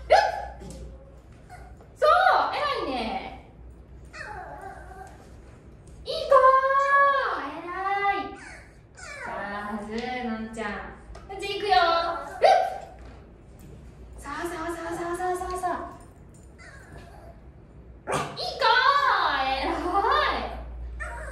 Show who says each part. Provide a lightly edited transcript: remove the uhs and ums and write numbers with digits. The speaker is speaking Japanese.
Speaker 1: そう、偉いね。いい子、偉い。さあ、はずのんちゃん。うち行くよー。